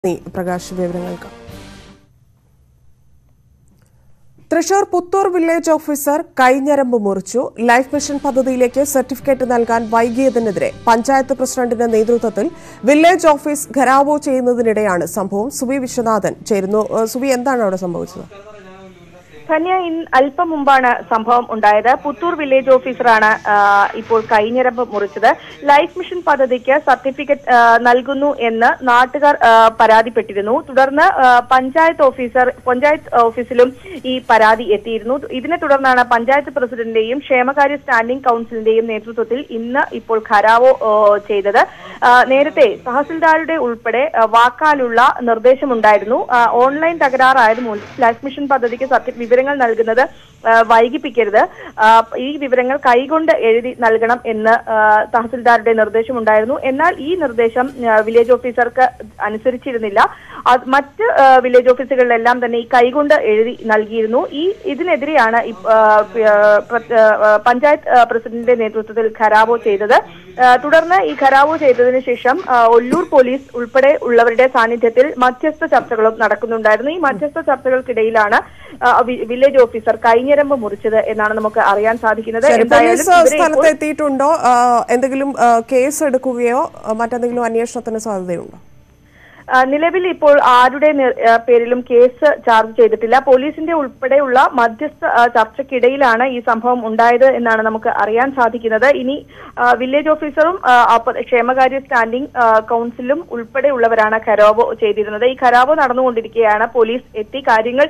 പ്രകാശ് വിവരങ്ങൾക്ക്. Thrissur Puthur village officer കൈഞ്ഞരമ്പ് മുറിച്ചു. ലൈഫ് മിഷൻ പദ്ധതിയിലേക്ക് സർട്ടിഫിക്കറ്റ് നൽകാൻ വൈകിയതിനെതിരെ പഞ്ചായത്ത് പ്രസിഡന്റിന്റെ നേതൃത്വത്തിൽ വില്ലേജ് ഓഫീസ് ഘെരാവോ ചെയ്യുന്നതിനിടെയാണ് സംഭവം. സുവി വിശ്വനാഥൻ ചേരുന്നു. സുവി, എന്താണ് അവിടെ സംഭവിച്ചത്? ധന്യ, അല്പം മുമ്പാണ് സംഭവം ഉണ്ടായത്. പുത്തൂർ വില്ലേജ് ഓഫീസറാണ് ഇപ്പോൾ കൈഞ്ഞരമ്പ് മുറിച്ചത്. ലൈഫ് മിഷൻ പദ്ധതിക്ക് സർട്ടിഫിക്കറ്റ് നൽകുന്നു എന്ന് നാട്ടുകാർ പരാതിപ്പെട്ടിരുന്നു. തുടർന്ന് പഞ്ചായത്ത് ഓഫീസിലും ഈ പരാതി എത്തിയിരുന്നു. ഇതിനെ തുടർന്നാണ് പഞ്ചായത്ത് പ്രസിഡന്റിന്റെയും ക്ഷേമകാര്യ സ്റ്റാൻഡിംഗ് കൌൺസിലിന്റെയും നേതൃത്വത്തിൽ ഇന്ന് ഇപ്പോൾ ഘെരാവോ ചെയ്തത്. നേരത്തെ തഹസിൽദാരുടെ ഉൾപ്പെടെ വാക്കാലുള്ള നിർദ്ദേശമുണ്ടായിരുന്നു. ഓൺലൈൻ തകരാറായതുമൂലം ലൈഫ് മിഷൻ പദ്ധതിക്ക് വിവരങ്ങൾ നൽകുന്നത് വൈകിപ്പിക്കരുത്, ഈ വിവരങ്ങൾ കൈകൊണ്ട് എഴുതി നൽകണം എന്ന് തഹസിൽദാരുടെ നിർദ്ദേശമുണ്ടായിരുന്നു. എന്നാൽ ഈ നിർദ്ദേശം വില്ലേജ് ഓഫീസർക്ക് അനുസരിച്ചിരുന്നില്ല. മറ്റ് വില്ലേജ് ഓഫീസുകളിലെല്ലാം തന്നെ ഈ കൈകൊണ്ട് എഴുതി നൽകിയിരുന്നു. ഇതിനെതിരെയാണ് പഞ്ചായത്ത് പ്രസിഡന്റിന്റെ നേതൃത്വത്തിൽ ഘെരാവോ ചെയ്തത്. തുടർന്ന് ഈ ഘെരാവോ ചെയ്തതിനു ശേഷം ഒല്ലൂർ പോലീസ് ഉൾപ്പെടെ ഉള്ളവരുടെ സാന്നിധ്യത്തിൽ മധ്യസ്ഥ ചർച്ചകളും നടക്കുന്നുണ്ടായിരുന്നു. ഈ മധ്യസ്ഥ ചർച്ചകൾക്കിടയിലാണ് വില്ലേജ് ഓഫീസർ കൈഞ്ഞരമ്പ് മുറിച്ചത് എന്നാണ് നമുക്ക് അറിയാൻ സാധിക്കുന്നത്. സ്ഥലത്ത് എത്തിയിട്ടുണ്ടോ? എന്തെങ്കിലും കേസ് എടുക്കുകയോ മറ്റെന്തെങ്കിലും അന്വേഷണത്തിന് സാധ്യതയുണ്ടോ? നിലവിൽ ഇപ്പോൾ ആരുടെ പേരിലും കേസ് ചാർജ് ചെയ്തിട്ടില്ല. പോലീസിന്റെ ഉൾപ്പെടെയുള്ള മധ്യസ്ഥ ചർച്ചയ്ക്കിടയിലാണ് ഈ സംഭവം ഉണ്ടായത് എന്നാണ് നമുക്ക് അറിയാൻ സാധിക്കുന്നത്. ഇനി വില്ലേജ് ഓഫീസറും ക്ഷേമകാര്യ സ്റ്റാൻഡിംഗ് കൌൺസിലും ഉൾപ്പെടെയുള്ളവരാണ് ഘെരാവോ ചെയ്തിരുന്നത്. ഈ ഘെരാവോ നടന്നുകൊണ്ടിരിക്കുകയാണ്. പോലീസ് എത്തി കാര്യങ്ങൾ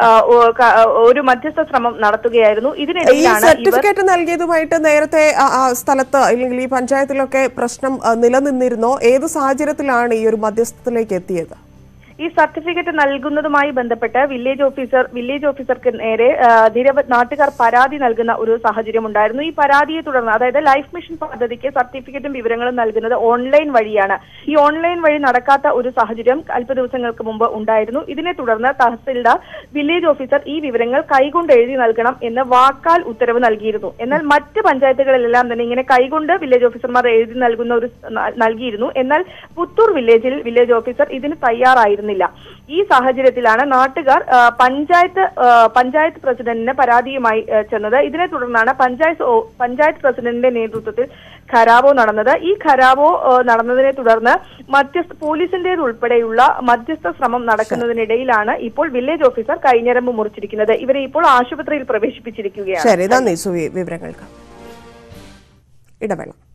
ഒരു മധ്യസ്ഥ ശ്രമം നടത്തുകയായിരുന്നു. ഇതിനിടയിലാണ് സർട്ടിഫിക്കറ്റ് നൽകിയതുമായിട്ട് നേരത്തെ സ്ഥലത്ത് അല്ലെങ്കിൽ ഈ പഞ്ചായത്തിലൊക്കെ പ്രശ്നം നിലനിന്നിരുന്നോ? ഏത് സാഹചര്യത്തിലാണ് ഈ ഒരു മധ്യസ്ഥത്തിലേക്ക് എത്തിയത്? ഈ സർട്ടിഫിക്കറ്റ് നൽകുന്നതുമായി ബന്ധപ്പെട്ട് വില്ലേജ് ഓഫീസർക്ക് നേരെ നാട്ടുകാർ പരാതി നൽകുന്ന ഒരു സാഹചര്യം ഉണ്ടായിരുന്നു. ഈ പരാതിയെ തുടർന്ന്, അതായത് ലൈഫ് മിഷൻ പദ്ധതിക്ക് സർട്ടിഫിക്കറ്റും വിവരങ്ങളും നൽകുന്നത് ഓൺലൈൻ വഴിയാണ്. ഈ ഓൺലൈൻ വഴി നടക്കാത്ത ഒരു സാഹചര്യം അല്പ ദിവസങ്ങൾക്ക് മുമ്പ് ഉണ്ടായിരുന്നു. ഇതിനെ തുടർന്ന് തഹസിൽദാർ വില്ലേജ് ഓഫീസർ ഈ വിവരങ്ങൾ കൈകൊണ്ട് എഴുതി നൽകണം എന്ന് വാക്കാൽ ഉത്തരവ് നൽകിയിരുന്നു. എന്നാൽ മറ്റ് പഞ്ചായത്തുകളിലെല്ലാം തന്നെ ഇങ്ങനെ കൈകൊണ്ട് വില്ലേജ് ഓഫീസർമാർ എഴുതി നൽകിയിരുന്നു. എന്നാൽ പുത്തൂർ വില്ലേജ് ഓഫീസർ ഇതിന് തയ്യാറായിരുന്നില്ല. ഈ സാഹചര്യത്തിലാണ് നാട്ടുകാർ പഞ്ചായത്ത് പ്രസിഡന്റിന് പരാതിയുമായി ചെന്നത്. ഇതിനെ തുടർന്നാണ് പഞ്ചായത്ത് പ്രസിഡന്റിന്റെ നേതൃത്വത്തിൽ ഘെരാവോ നടന്നത്. ഈ ഘെരാവോ നടന്നതിനെ തുടർന്ന് പോലീസിന്റേതുൾപ്പെടെയുള്ള മധ്യസ്ഥ ശ്രമം നടക്കുന്നതിനിടയിലാണ് ഇപ്പോൾ വില്ലേജ് ഓഫീസർ കൈഞ്ഞരമ്പ് മുറിച്ചിരിക്കുന്നത്. ഇവരെ ഇപ്പോൾ ആശുപത്രിയിൽ പ്രവേശിപ്പിച്ചിരിക്കുകയാണ്. ശരി, നന്ദി സുവി വിവരങ്ങൾക്ക്. ഇടവേള.